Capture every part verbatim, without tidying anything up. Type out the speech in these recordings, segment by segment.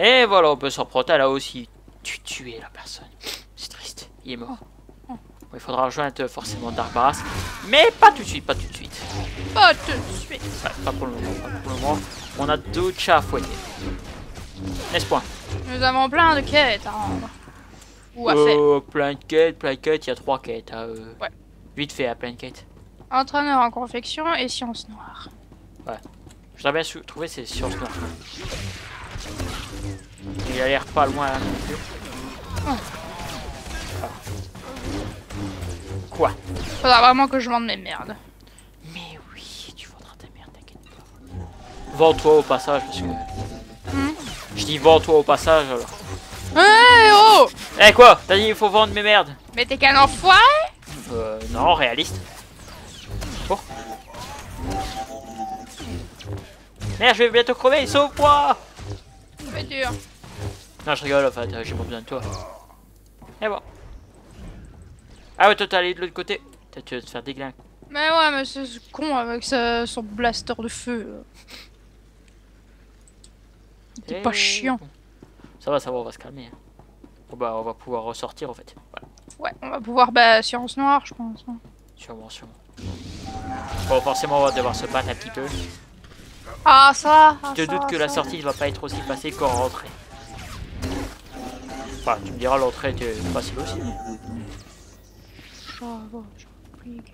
Et voilà, on peut s'en prendre. Elle a aussi tu tué la personne. C'est triste, il est mort. Oh. Il faudra rejoindre forcément Darbaras. Mais pas tout de suite, pas tout de suite. Pas tout de suite. Ouais, pas pour le moment, pas pour le moment. On a d'autres chats à fouetter. N'est-ce point? Nous avons plein de quêtes à rendre. Ou à faire. Oh, plein de quêtes, plein de quêtes, il y a trois quêtes. Hein, euh, Ouais. Vite fait, à plein de quêtes. Entraîneur en confection et sciences noires. Ouais. Je dois bien trouver ces sciences noires. Il a l'air pas loin là non plus. Oh. Ah. Quoi? Faudra vraiment que je vende mes merdes. Mais oui, tu vendras ta merde, t'inquiète pas. Vends-toi au passage parce que... Hmm? Je dis vends-toi au passage alors. Hey oh! Eh quoi? T'as dit il faut vendre mes merdes? Mais t'es qu'un enfoiré? Euh, non, réaliste. Oh. Merde, je vais bientôt crever, sauve-moi! C'est dur. Non, je rigole, en fait, j'ai pas besoin de toi. Et bon. Ah ouais, toi t'es allé de l'autre côté. Peut-être tu vas te faire déglinguer. Mais ouais, mais c'est con avec sa, son blaster de feu. T'es Et pas chiant. bon. Ça va, ça va, on va se calmer. Hein. Bon, bah, on va pouvoir ressortir en fait. Voilà. Ouais, on va pouvoir, bah, science noire, je pense. Hein. Sûrement, sûrement. Bon, forcément, on va devoir se battre un petit peu. Ah, ça! Ah, Je te ça, doute que ça. la sortie ne va pas être aussi facile qu'en rentrée. Enfin, tu me diras, l'entrée était facile aussi. Ça va, j'ai compliqué.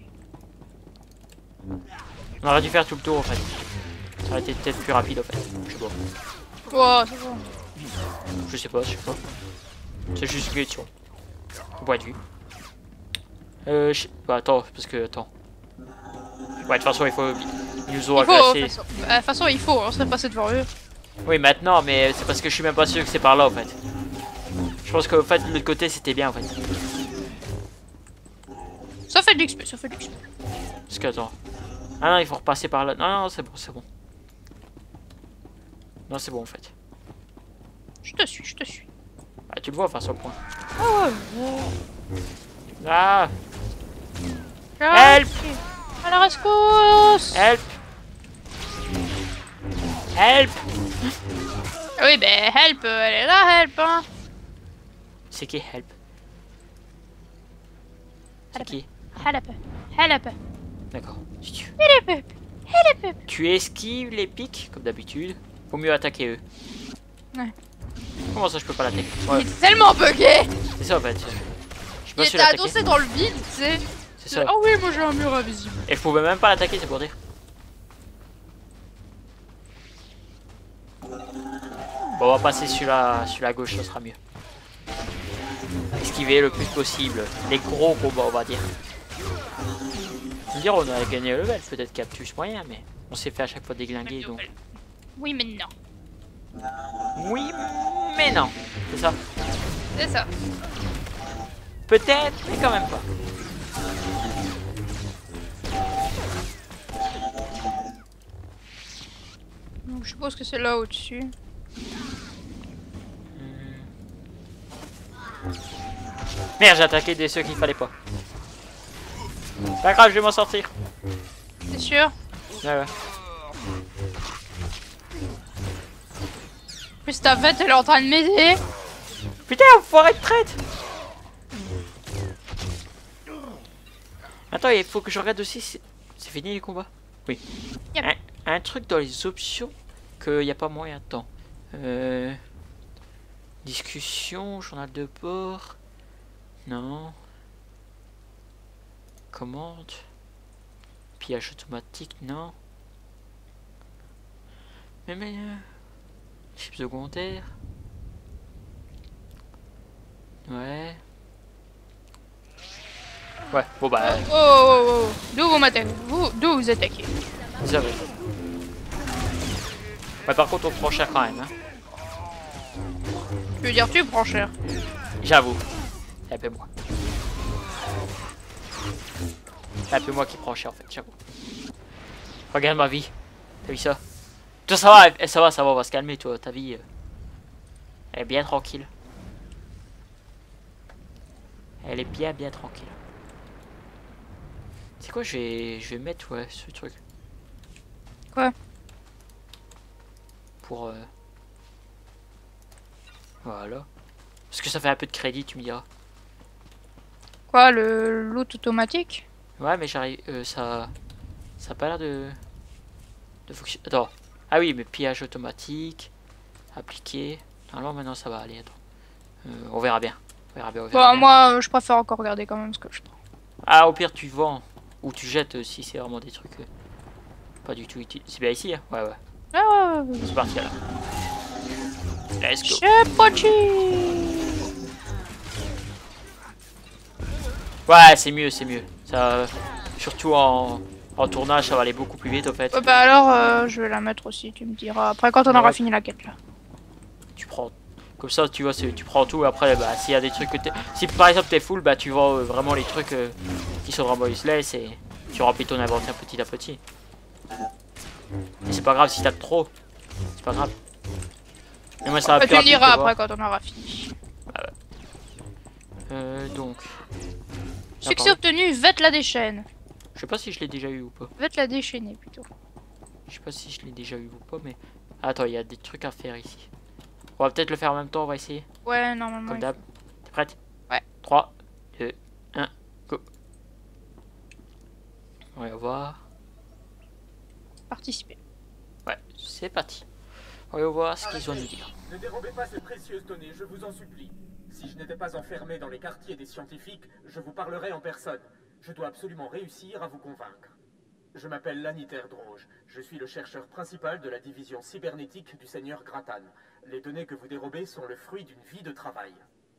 On aurait dû faire tout le tour en fait. Ça aurait été peut-être plus rapide en fait. Je sais pas. Oh, c'est bon. Je sais pas, je sais pas. C'est juste une question. Point de vue. Euh, je... Bah, attends, parce que, attends. Ouais, de toute façon, il faut... Ils nous ont Il faut, de agressé. toute façon. Bah, de toute façon, il faut, on serait passé devant eux. Oui, maintenant, mais c'est parce que je suis même pas sûr que c'est par là, en fait. Je pense qu'en fait, de l'autre côté, c'était bien, en fait. Ça fait de l'X P, ça fait de l'X P. Parce que, attends. Ah non, il faut repasser par là. Non, non, c'est bon, c'est bon. Non, c'est bon, en fait. Je te suis, je te suis. Bah, tu le vois, face au point. Oh, Ah! Help! À la rescousse! Help! Help! Oui, ben, help, elle est là, help, hein! C'est qui, help? C'est qui? Help, help, D'accord. Si tu... help, help! tu esquives les pics, comme d'habitude. Faut mieux attaquer eux. Ouais. Comment ça, je peux pas l'attaquer? Il Ouais, est tellement bugué! c'est ça, en fait. Je Il peux était l'attaquer. adossé dans le vide, tu sais. C'est ça. Ah oui, moi j'ai un mur invisible. Et je pouvais même pas l'attaquer, c'est pour dire. Bon, on va passer sur la, sur la gauche, ça sera mieux. Esquiver le plus possible les gros combats, on va dire. Je veux dire, on a gagné le level, peut-être Captus moyen, mais on s'est fait à chaque fois déglinguer, donc... Oui, mais non. Oui, mais non. C'est ça. C'est ça. Peut-être, mais quand même pas. Donc je suppose que c'est là au-dessus. Merde, j'ai attaqué des ceux qu'il fallait pas. Pas grave, je vais m'en sortir. T'es sûr? Ouais, ouais. En plus ta bête elle est en train de m'aider. Putain, foiré de traite. Attends, il faut que je regarde aussi. C'est fini les combats? Oui. Yep. Un, un truc dans les options qu'il n'y a pas moyen de temps. Euh, discussion, journal de bord. Non. Commande. Pillage automatique, non. Mais mais. Euh, chip secondaire. Ouais. Ouais, bon bah. Oh, oh, oh, oh. D'où vous m'attaquez? Vous, d'où vous attaquez? C'est vrai. Ouais, par contre, on prend cher quand même. Hein. Je veux dire, tu prends cher. J'avoue. C'est un peu moi. C'est un peu moi qui prends cher en fait, j'avoue. Regarde ma vie. T'as vu ça? Toi, ça va, ça va, ça va, on va se calmer, toi. Ta vie, euh, elle est bien tranquille. Elle est bien, bien tranquille. C'est quoi, je vais, je vais mettre, ouais, ce truc. Quoi? Pour... Euh... Voilà. Parce que ça fait un peu de crédit, tu me diras. Quoi, le loot automatique? Ouais, mais j'arrive. Euh, ça. Ça a pas l'air de. de fonctionner. Attends. Ah oui, mais pillage automatique. Appliqué. Alors maintenant ça va aller. Attends. Euh, on verra bien. On verra bien, on verra Bon, bien. moi, euh, je préfère encore regarder quand même ce que je prends. Ah, au pire, tu vends. Ou tu jettes euh, si c'est vraiment des trucs. euh, pas du tout utiles. C'est bien ici, hein? Ouais, ouais. Ah ouais, ouais, ouais. C'est parti alors. Let's go. C'est parti. Ouais, c'est mieux, c'est mieux. Ça, surtout en, en tournage, ça va aller beaucoup plus vite, au fait. Ouais, bah alors, euh, je vais la mettre aussi, tu me diras. Après, quand on aura Ouais. fini la quête, là. Tu prends. Comme ça, tu vois, c'est- tu prends tout. Et après, bah, s'il y a des trucs que t'es. Si par exemple t'es full, bah, tu vends euh, vraiment les trucs euh, qui sont vraiment useless et tu remplis ton inventaire petit à petit. Et c'est pas grave si t'as trop. C'est pas grave. Et moi, ça va Bah, plus tu me rapide diras que voir. après, quand on aura fini. Euh, donc. Ah, Succès pardon. obtenu, vête la déchaîne. Je sais pas si je l'ai déjà eu ou pas. Vête la déchaîner, plutôt. Je sais pas si je l'ai déjà eu ou pas, mais. Attends, il y a des trucs à faire ici. On va peut-être le faire en même temps, on va essayer. Ouais, normalement. Comme il d'hab. T'es prête? Ouais. trois, deux, un, go. On va voir. faut participer. Ouais, c'est parti. On va voir ce qu'ils ont à nous dire. Ne dérobez pas ces précieuses données, je vous en supplie. Si je n'étais pas enfermé dans les quartiers des scientifiques, je vous parlerais en personne. Je dois absolument réussir à vous convaincre. Je m'appelle Laniter Droge. Je suis le chercheur principal de la division cybernétique du Seigneur Gratan. Les données que vous dérobez sont le fruit d'une vie de travail.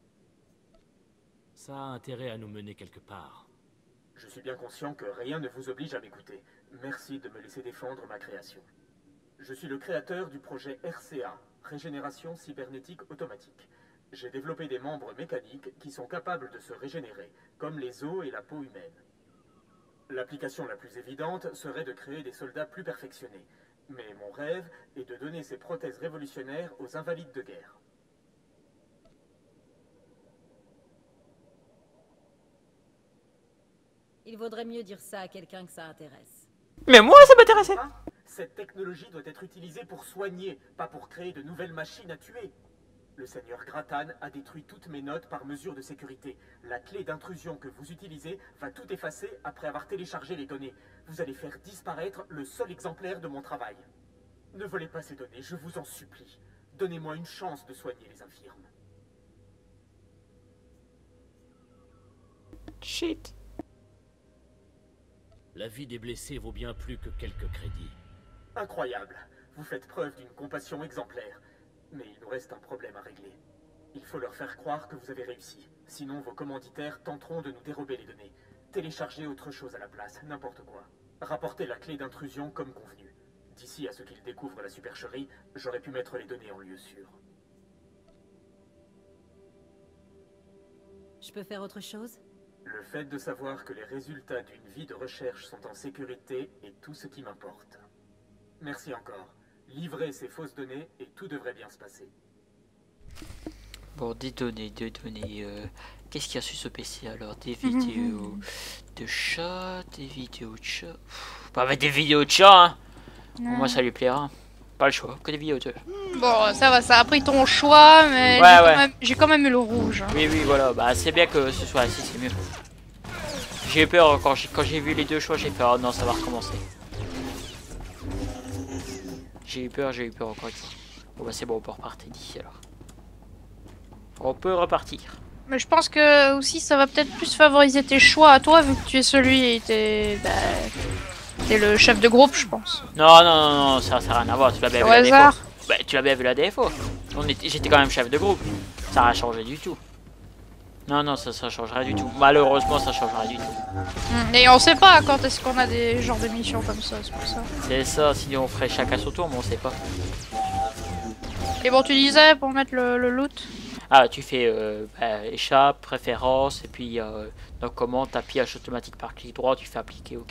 Ça a intérêt à nous mener quelque part. Je suis bien conscient que rien ne vous oblige à m'écouter. Merci de me laisser défendre ma création. Je suis le créateur du projet R C A, Régénération Cybernétique Automatique. J'ai développé des membres mécaniques qui sont capables de se régénérer, comme les os et la peau humaine. L'application la plus évidente serait de créer des soldats plus perfectionnés. Mais mon rêve est de donner ces prothèses révolutionnaires aux invalides de guerre. Il vaudrait mieux dire ça à quelqu'un que ça intéresse. Mais moi, ça m'intéressait. Hein? Cette technologie doit être utilisée pour soigner, pas pour créer de nouvelles machines à tuer. Le Seigneur Gratan a détruit toutes mes notes par mesure de sécurité. La clé d'intrusion que vous utilisez va tout effacer après avoir téléchargé les données. Vous allez faire disparaître le seul exemplaire de mon travail. Ne volez pas ces données, je vous en supplie. Donnez-moi une chance de soigner les infirmes. Shit. La vie des blessés vaut bien plus que quelques crédits. Incroyable. Vous faites preuve d'une compassion exemplaire. Mais il nous reste un problème à régler. Il faut leur faire croire que vous avez réussi. Sinon, vos commanditaires tenteront de nous dérober les données. Téléchargez autre chose à la place, n'importe quoi. Rapportez la clé d'intrusion comme convenu. D'ici à ce qu'ils découvrent la supercherie, j'aurais pu mettre les données en lieu sûr. Je peux faire autre chose? Le fait de savoir que les résultats d'une vie de recherche sont en sécurité est tout ce qui m'importe. Merci encore. Livrez ces fausses données et tout devrait bien se passer. Bon, des données, des données. Euh, Qu'est-ce qu'il y a sur ce P C alors? Des vidéos de chats, des vidéos de chats. Pff, Pas avec des vidéos de chats, hein. Bon, moi, ça lui plaira. Pas le choix, que des vidéos de chats. Bon, ça va, ça a pris ton choix, mais Ouais, j'ai ouais. quand, même- j'ai quand même eu le rouge. hein. Oui, oui, voilà. Bah, c'est bien que ce soit ainsi, c'est mieux. J'ai eu peur quand j'ai quand j'ai vu les deux choix, j'ai peur. Oh non, ça va recommencer. J'ai eu peur, j'ai eu peur encore une fois. Bon, bah, c'est bon, on peut repartir d'ici alors. On peut repartir. Mais je pense que aussi ça va peut-être plus favoriser tes choix à toi, vu que tu es celui et t'es bah, t'es le chef de groupe, je pense. Non, non, non, non, ça n'a rien à voir. Tu l'as bien Au vu la hasard. défaut. Bah, tu l'as bien vu la défaut. On était, j'étais quand même chef de groupe. Ça n'a changé du tout. Non, non, ça, ça changerait du tout. Malheureusement, ça changerait du tout. Hmm, Et on sait pas quand est-ce qu'on a des genres de missions comme ça, c'est pour ça. C'est ça, sinon on ferait chacun son tour, mais on sait pas. Et bon, tu disais pour mettre le, le loot. Ah, tu fais euh, bah, échappe, préférence, et puis euh, donc comment tapage automatique par clic droit, tu fais appliquer, ok.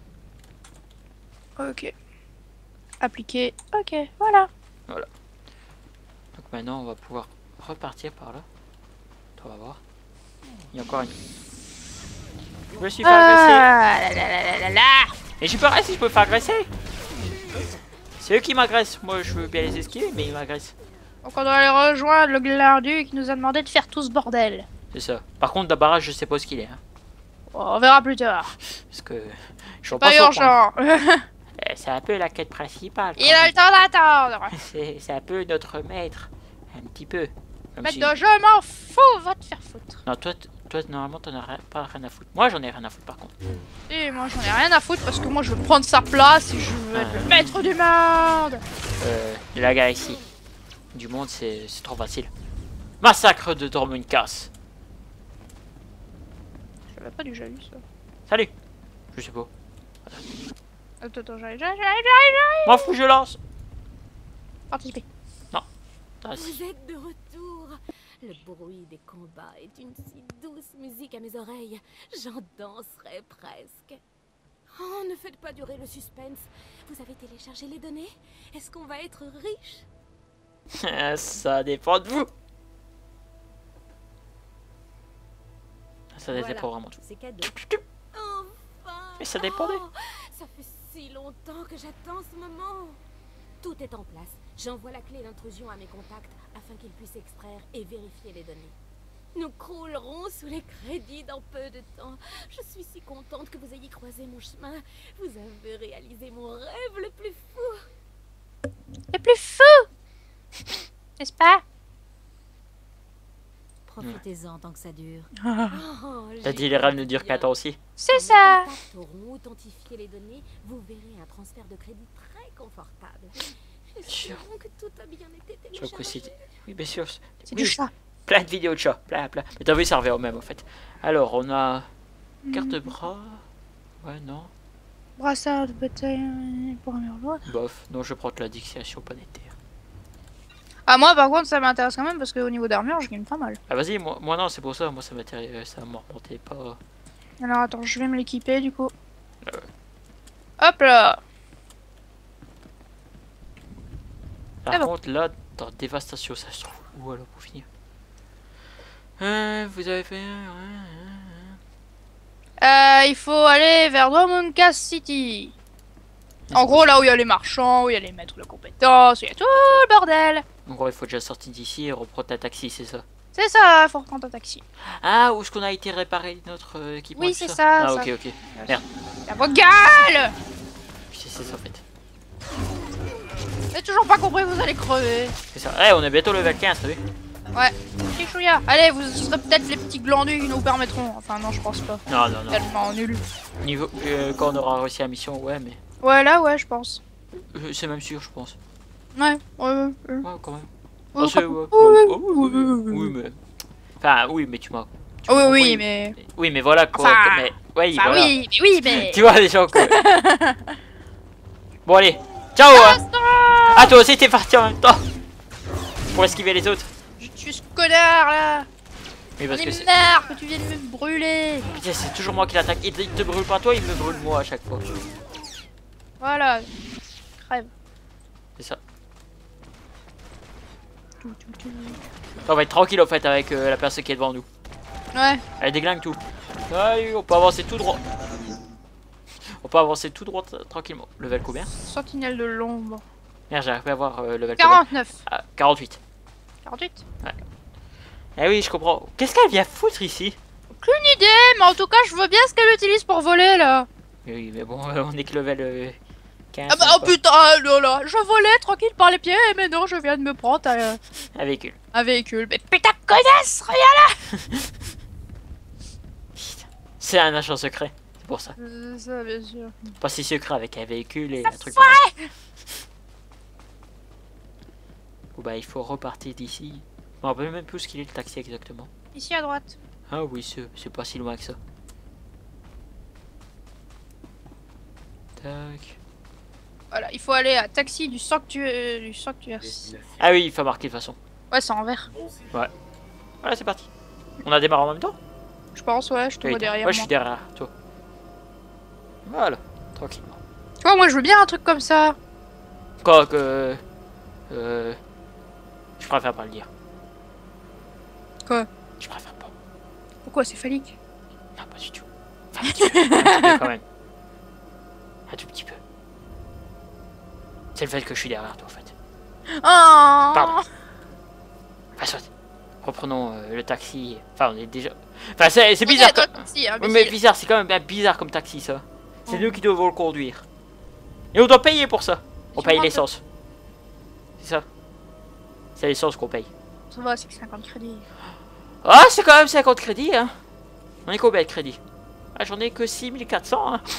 Ok. Appliquer. Ok, voilà. Donc maintenant on va pouvoir repartir par là. On va voir. Il y a encore une. Je me suis fait agresser. Ah, là, là, là, là, là, là. Et j'ai peur si je peux me faire agresser. C'est eux qui m'agressent. Moi je veux bien les esquiver, mais ils m'agressent. Donc on doit aller rejoindre le glardu qui nous a demandé de faire tout ce bordel. C'est ça. Par contre, le barrage, je sais pas ce qu'il est. Hein. On verra plus tard. Parce que... Je suis Pas urgent. Eh, c'est un peu la quête principale. Il a le temps d'attendre. C'est c'est un peu notre maître. Un petit peu. Comme Maître si- de je m'en fous, va te faire foutre. Non, toi, t- toi normalement, t'en as rien- pas rien à foutre. Moi, j'en ai rien à foutre par contre. Et moi j'en ai rien à foutre parce que moi je veux prendre sa place et je veux être le maître du monde. Euh, de la galaxie. Du monde, c'est c'est trop facile. Massacre de Dormunkas. J'avais pas déjà lu ça. Salut. Je sais pas. Attends, attends, j'arrive, j'arrive, j'arrive, j'arrive. M'en fous, je lance. Participer. Ah, si. Vous êtes de retour. Le bruit des combats est une si douce musique à mes oreilles. J'en danserais presque. Oh, ne faites pas durer le suspense. Vous avez téléchargé les données? Est-ce qu'on va être riche? Ça dépend de vous. Ça Voilà. dépend vraiment de C'est cadeau. vous. Enfin. Mais ça dépendait. Oh, ça fait si longtemps que j'attends ce moment. Tout est en place. J'envoie la clé d'intrusion à mes contacts afin qu'ils puissent extraire et vérifier les données. Nous croulerons sous les crédits dans peu de temps. Je suis si contente que vous ayez croisé mon chemin. Vous avez réalisé mon rêve le plus fou. Le plus fou. N'est-ce pas? Profitez-en tant que ça dure. Oh, T'as dit j'y les rêves ne compte durent bien. qu'un temps aussi. C'est Quand ça. mes contacts auront authentifié les données, vous verrez un transfert de crédit très confortable. Sûr. Espérons que tout a bien été Je crois que téléchargé. c'est... Oui, bien sûr. C'est Oui, du chat. plein de vidéos de chat. Plein, plein. Mais t'as vu, ça revient au même, en fait. Alors, on a... Carte de bras. Ouais, non. Brassard de bataille pour un murloc. Bof. Non, je prends de la diction planétaire. Ah moi par contre ça m'intéresse quand même parce qu'au niveau d'armure je gagne pas mal. Ah, vas-y, moi, moi non, c'est pour ça. Moi, ça m'intéresse. Ça m'en remontait pas. Alors attends, je vais me l'équiper du coup. Hop là. Par Ah bon. contre, là, dans Dévastation, ça se trouve où alors pour finir? Euh, vous avez fait... Euh, il faut aller vers Dormunkas City. En gros là où il y a les marchands, où il y a les maîtres de compétences, où il y a tout le bordel. En gros, il faut déjà sortir d'ici et reprendre un taxi, c'est ça? C'est ça, faut reprendre un taxi. Ah, où est-ce qu'on a été réparer notre euh, équipement Oui, et tout c'est ça, Ah, ça. ok, ok. Merde. La vocale. C'est c'est ça, en fait. J'ai toujours pas compris, vous allez crever. C'est ça. Eh, on est bientôt level quinze, t'as vu? Ouais. Chichouya. Allez, vous serez peut-être les petits glandus qui nous permettront. Enfin non, je pense pas. Non, non, non. Tellement nul. Niveau, euh, quand on aura réussi la mission, ouais, mais... Ouais, là, ouais, je pense. euh, c'est même sûr, je pense. Ouais, ouais, ouais. Ouais, quand même. Ouais, Ah, c'est- quand- ouais. ouais, Oh, oui, oui, oui, oui, mais... Enfin, oui, mais tu m'as... tu Oh, m'as oui, compris. oui, mais. Oui, mais voilà, quoi. Enfin, mais... Ouais, Enfin, voilà. oui, mais oui, mais. Tu vois, les gens, quoi. Bon, allez. Ciao, hein. Ah, toi aussi, t'es parti en même temps. Pour esquiver les autres. Je tue ce connard là. Oui, J'en parce que ai c'est... marre que tu viennes me brûler. Putain, c'est toujours moi qui l'attaque. Il te, il te brûle pas toi, il me brûle moi à chaque fois. Voilà. Crève. C'est ça. Tout, tout, tout. On va être tranquille, en fait, avec euh, la personne qui est devant nous. Ouais. Elle déglingue tout. Allez, on peut avancer tout droit. On peut avancer tout droit euh, tranquillement. Level combien? Sentinelle de l'ombre. Merde, j'arrive pas à voir euh, level combien. quarante-neuf. Ah, quarante-huit. quarante-huit. Eh oui, je comprends. Qu'est-ce qu'elle vient foutre ici? Aucune idée, mais en tout cas, je vois bien ce qu'elle utilise pour voler là. Oui, mais bon, euh, on est que level euh, quinze. Ah bah oh quoi. putain, là là, je volais tranquille par les pieds, mais non, je viens de me prendre un, Un véhicule. un véhicule. Mais putain, connasse, regarde. Putain. C'est un agent secret. C'est pour ça. C'est ça, bien sûr. Pas si secret avec un véhicule et un truc pareil. Bon bah il faut repartir d'ici. Je me rappelle même plus ce qu'il est le taxi exactement. Ici à droite. Ah oui, c'est c'est pas si loin que ça. Tac. Voilà, il faut aller à taxi du sanctuaire. Du sanctuaire. Ah oui, il faut marquer de toute façon. Ouais, c'est en vert. Voilà, c'est parti. On a démarré en même temps? Je pense, ouais, je te Oui, vois derrière moi. moi. je suis derrière toi. Voilà, tranquillement. Tu vois, moi je veux bien un truc comme ça. Quoi que... Euh... Je préfère pas le dire. Quoi? Je préfère pas. Pourquoi c'est phallique? Non, pas du tout. Enfin, un petit peu, un petit peu quand même. Un tout petit peu. C'est le fait que je suis derrière toi en fait. Oh. Pardon. Enfin, soit. Reprenons euh, le taxi. Enfin, on est déjà... Enfin, c'est c'est On est bizarre. dans Comme... le taxi, hein, Oui, mais imbécile. bizarre, c'est quand même bien bizarre comme taxi, ça. C'est Oh. nous qui devons le conduire. Et on doit payer pour ça. On Si paye on l'essence. C'est ça. C'est l'essence qu'on paye. Ça va, c'est que cinquante crédits. Ah, c'est quand même cinquante crédits, hein. On est combien de crédits? Ah, j'en ai que six mille quatre cents, hein.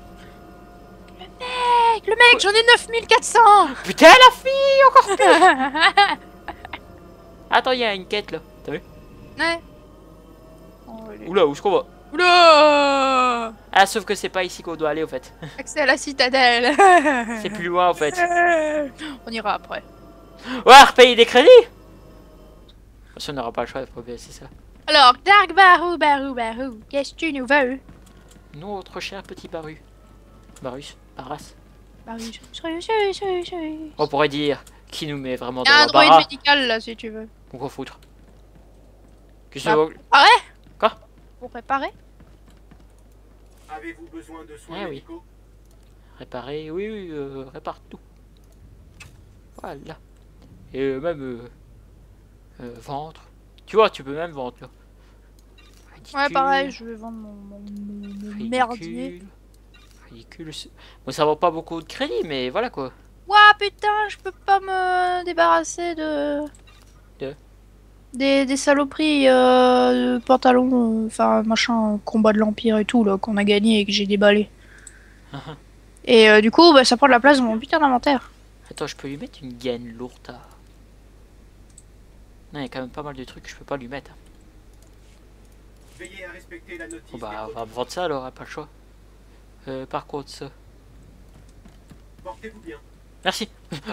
Mec, le mec, j'en ai neuf mille quatre cents. Putain, la fille, encore plus. Attends, il y a une quête, là. T'as vu? Ouais. Oh, il est- Oula, où est-ce qu'on va? Oula. Ah, sauf que c'est pas ici qu'on doit aller, au fait. Accès à la citadelle. C'est plus loin, en fait. On ira après. Ouais, repayer des crédits. Parce qu'on n'aura pas le choix, faut bien, c'est ça. Alors, Dark Barou, Barou, Barou, qu'est-ce que tu nous veux? Notre cher petit Baru. Barus, Baras. Barou, je suis, je suis, je suis. On pourrait dire qui nous met vraiment Il y dans a un droïde l'embarras. médical là si tu veux. Ou quoi foutre. Qu'est-ce Bah, que Ah ouais? Quoi? Pour réparer? Avez-vous besoin de soins Ah oui. médicaux? Réparer, oui, oui, euh, répare tout. Voilà. Et euh, même euh, euh, vendre. Tu vois, tu peux même vendre là. Ridicule, Ouais, pareil, je vais vendre mon, mon, mon- mon ridicule, merdier. Ridicule. c'est- Bon, ça vaut pas beaucoup de crédit, mais voilà quoi. Ouah putain, je peux pas me débarrasser de. De Des, des saloperies euh, de pantalons, euh, enfin machin, euh, combat de l'Empire et tout là, qu'on a gagné et que j'ai déballé. Et euh, du coup, bah, ça prend de la place dans mon putain d'inventaire. Attends, je peux lui mettre une gaine lourde. à- Non, il y a quand même pas mal de trucs que je peux pas lui mettre. Veillez à respecter la notice. Bon, bah, des on va produits. vendre ça alors, pas le choix. Euh, par contre, ça. Portez-vous bien. Merci.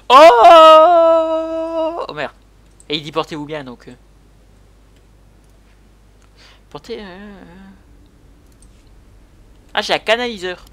Oh, oh merde. Et il dit portez-vous bien donc. euh. Portez. euh, Ah, j'ai un canaliseur.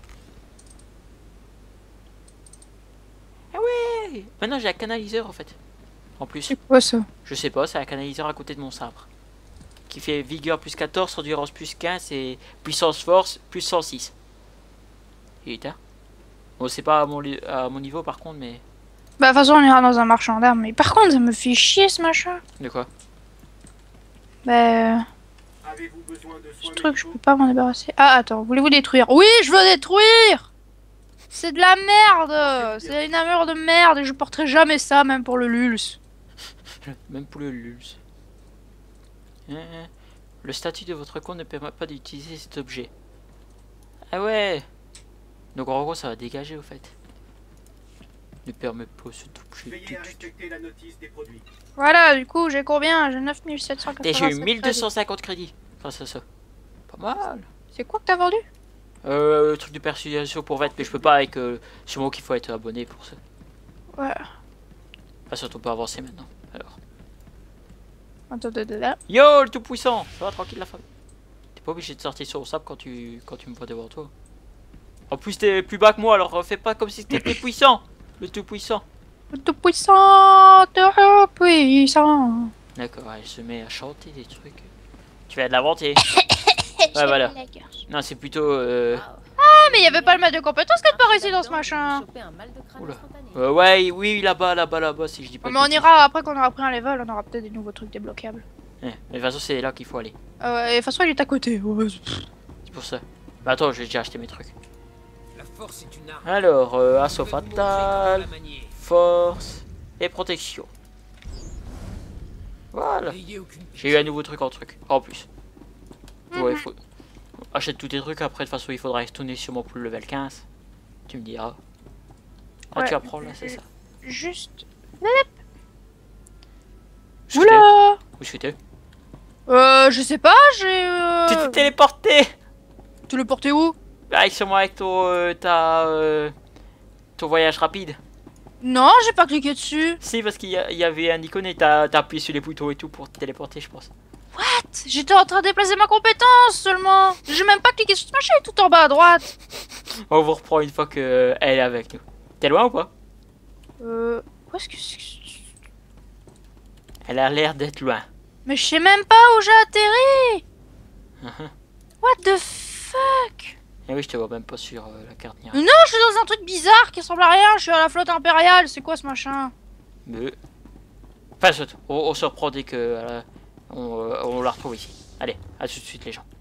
Ah ouais. Maintenant j'ai un canaliseur en fait. En plus, quoi ça? je sais pas, c'est un canaliseur à côté de mon sabre. Qui fait vigueur plus quatorze, endurance plus quinze et puissance force plus cent six. Il est tard. Bon, c'est pas à mon, li- à mon niveau par contre, mais. Bah de toute façon on ira dans un marchand d'armes, mais par contre ça me fait chier ce machin. De quoi? Bah Avez-vous besoin de ce soins truc je médicaux? peux pas m'en débarrasser. Ah attends, voulez-vous détruire? Oui, je veux détruire! C'est de la merde! C'est une armure de merde et je porterai jamais ça, même pour le Lulz. Même pour le lulz. Hein, le statut de votre compte ne permet pas d'utiliser cet objet. Ah ouais. Donc en gros ça va dégager au fait. Ne permet pas cet objet. Veillez à respecter la notice des produits. Voilà, du coup j'ai combien? J'ai neuf mille sept cent Et quatre-vingt-sept. j'ai eu mille deux cent cinquante crédits grâce à ça. Pas mal. C'est quoi que t'as vendu? Euh, le truc de persuasion pour vêtre, mais je peux pas avec euh, sur moi qu'il faut être abonné pour ça. Ouais. Pas surtout on peut avancer maintenant. Alors. Attends, attends, attends. Yo le tout puissant. Ça va tranquille la femme. T'es pas obligé de sortir sur le sable quand tu quand tu me vois devant toi. En plus t'es plus bas que moi alors fais pas comme si t'étais puissant. Le tout puissant. Le tout puissant, tout puissant. D'accord, elle se met à chanter des trucs. Tu vas de l'inventer. Ouais voilà. Non c'est plutôt euh... Ah mais y'avait pas le maître de compétence qui apparaissait dans ce machin. Oula. Euh, ouais oui là-bas là-bas là-bas si je dis pas. Ouais, de mais on bêtises. ira après qu'on aura pris un level, on aura peut-être des nouveaux trucs débloquables. Ouais, mais de toute façon c'est là qu'il faut aller. Euh, ouais, et de toute façon il est à côté. Ouais, pff. C'est pour ça. Bah attends je vais déjà acheter mes trucs. La force est une arme. Alors euh, assaut Vous pouvez vous montrer fatal, comment la manier. force et protection. Voilà. N'ayez aucune J'ai eu un nouveau truc en truc. En plus. Ouais, Mhm. faut... Achète tous tes trucs, après de toute façon il faudra retourner sûrement pour le level quinze. Tu me diras. Ah Ouais. tu apprends là, c'est ça. Juste. Où est-ce que t'es Oula. Où est-ce que t'es Euh, je sais pas, j'ai. Euh... Tu t'es téléporté. Tu le portais où? Avec sûrement avec ton, euh, ta, euh, ton voyage rapide. Non, j'ai pas cliqué dessus. Si parce qu'il y, a- il y avait un icône et t'as t'as appuyé sur les boutons et tout pour te téléporter je pense. J'étais en train de déplacer ma compétence seulement. J'ai même pas cliqué sur ce machin, il est tout en bas à droite. On vous reprend une fois qu'elle est avec nous. T'es loin ou pas? Euh. Où est-ce que c'est? Elle a l'air d'être loin. Mais je sais même pas où j'ai atterri. Mhm. What the fuck? Et oui je te vois même pas sur euh, la carte ni Non, rien. je suis dans un truc bizarre qui ressemble à rien. Je suis à la flotte impériale. C'est quoi ce machin? Mais... Enfin, on, on se reprend dès que euh, on, euh, on la retrouve ici. Allez, à tout de suite les gens.